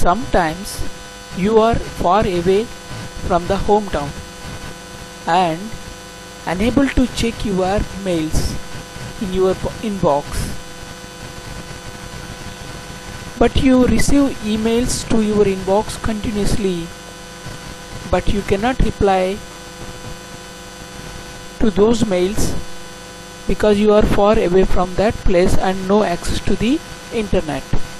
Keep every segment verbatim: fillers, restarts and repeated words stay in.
Sometimes you are far away from the hometown and unable to check your mails in your inbox, but you receive emails to your inbox continuously, but you cannot reply to those mails because you are far away from that place and no access to the internet.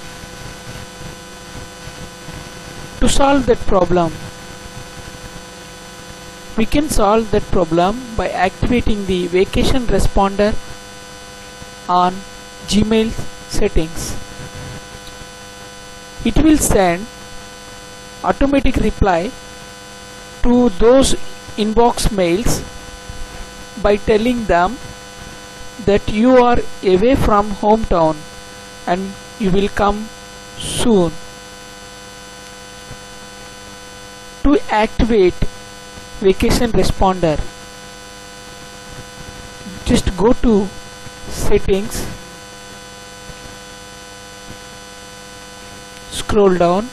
To solve that problem, we can solve that problem by activating the vacation responder on Gmail settings. It will send automatic reply to those inbox mails by telling them that you are away from hometown and you will come soon. To activate vacation responder, just go to settings, scroll down,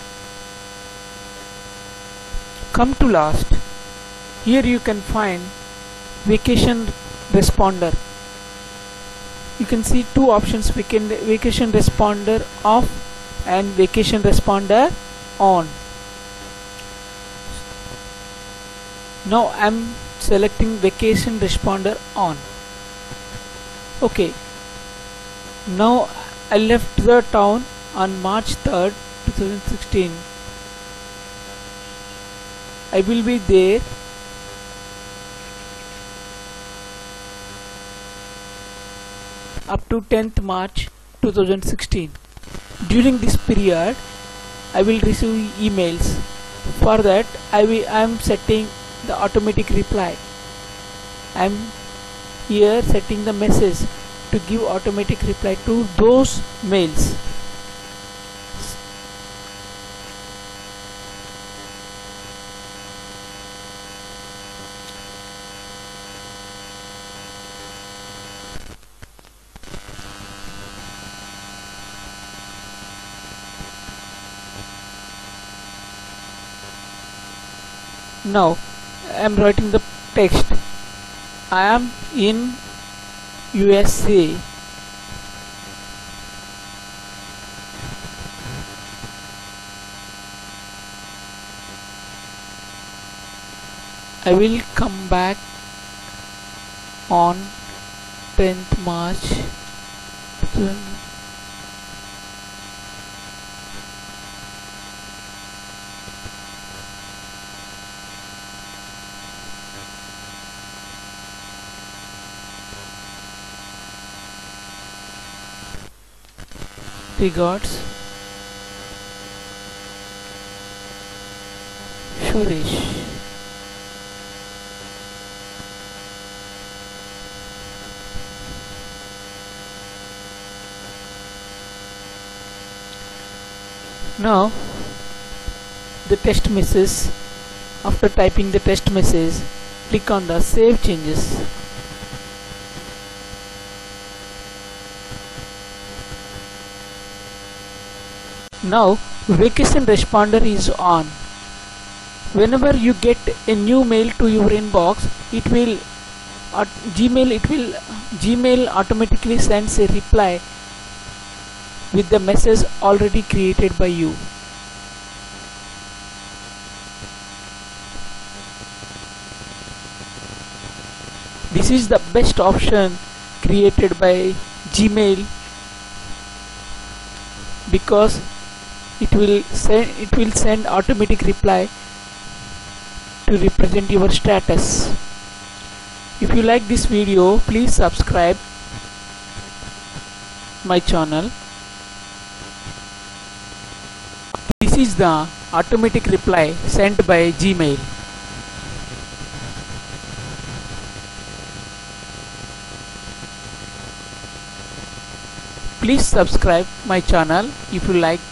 come to last. Here you can find vacation responder. You can see two options, vacation responder off and vacation responder on. Now I am selecting vacation responder on. Okay, now I left the town on March third two thousand sixteen. I will be there up to tenth March two thousand sixteen. During this period I will receive emails. For that I will I am setting the automatic reply. I am here setting the message to give automatic reply to those mails. Now I am writing the text. I am in U S A. I will come back on tenth March. Regards, Suresh. Now the text message, after typing the text message, click on the save changes. Now vacation responder is on. Whenever you get a new mail to your inbox, it will uh, Gmail it will Gmail automatically sends a reply with the message already created by you. This is the best option created by Gmail because it will send it will send automatic reply to represent your status. If you like this video, please subscribe my channel. This is the automatic reply sent by Gmail. Please subscribe my channel if you like